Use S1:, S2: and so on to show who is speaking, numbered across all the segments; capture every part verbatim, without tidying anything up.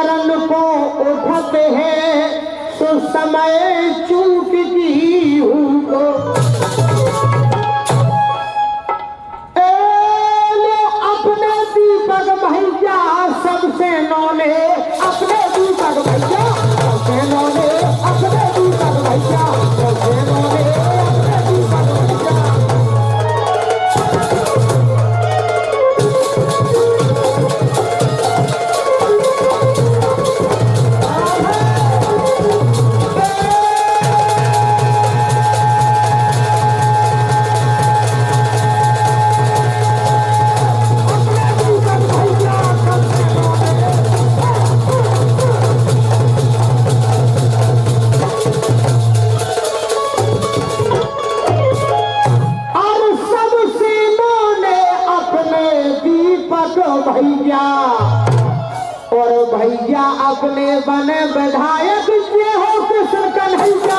S1: चरण को उठते हैं सो समय चूक की हूँ को अपने दीपक भैया सबसे नौले अपने दीपक भैया सबसे नौले अपने दीपक भैया सबसे नौले अपने दीपक भैया भैया और भैया अपने बने विधायक ये हो कृष्ण कन्हैया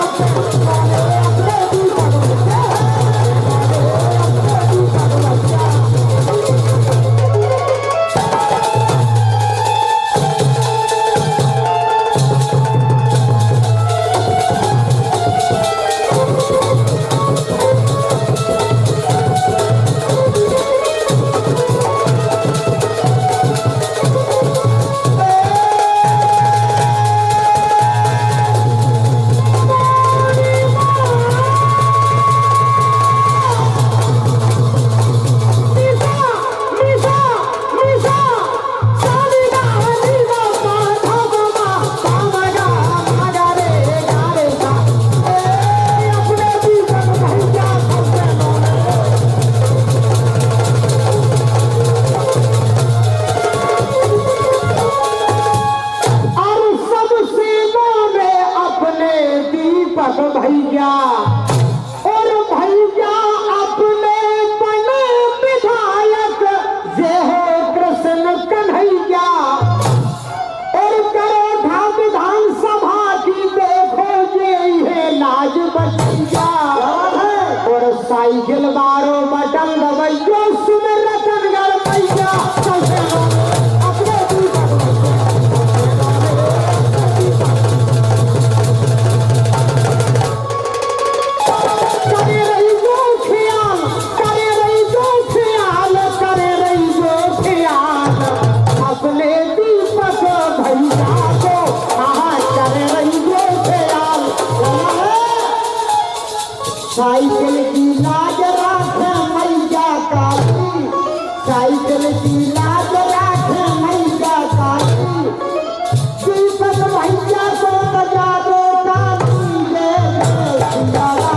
S1: भैया और भैया अपने बने विधायक जे हो कृष्ण कन्हैया और करो धाम विधानसभा की देखो ये लाज बचैया और साइकिल बारो बटन दबैयो सुन रतनगढ़ भैया साइकिल की लाज राखे मैया काली साइकिल की लाज राखे मैया काली दीपक भैया को बजा दो काली जय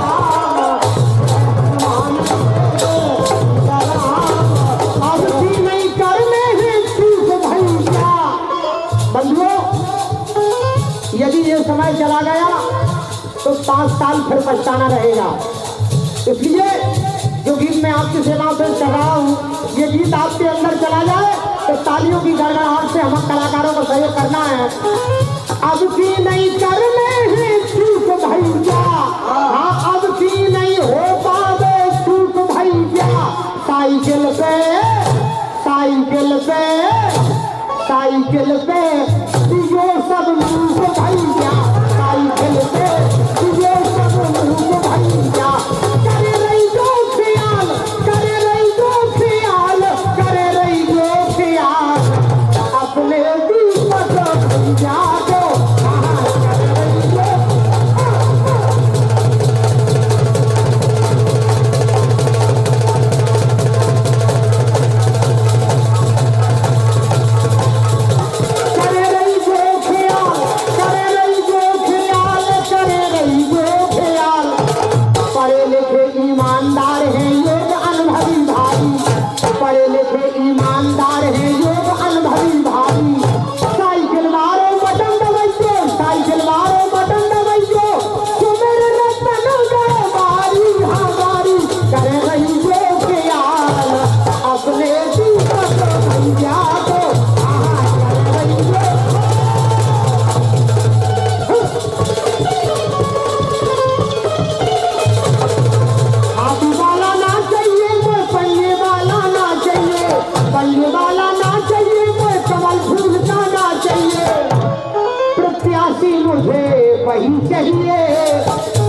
S1: अब भी नहीं करने हैं ठीक भैया। बंधुओं यदि ये समय चला गया तो पांच साल फिर पछताना रहेगा। इसलिए जो गीत मैं आपकी सेवा से कर रहा हूँ ये गीत आपके अंदर चला जाए तो तालियों की गड़गड़ाहट से हम कलाकारों को सहयोग करना है। अब की नहीं करने हैं चूक भैया हाँ अब की नहीं हो पावे चूक भैया। साइकिल पे साइकिल पे साइकिल पे दियो सब मूक भैया साइकिल पे दियो सब मूक भैया। करे रही दो ख्याल करे रही दो ख्याल करे रही दो ख्याल अपने दीपक भैया को करे रही दो। वही चाहिए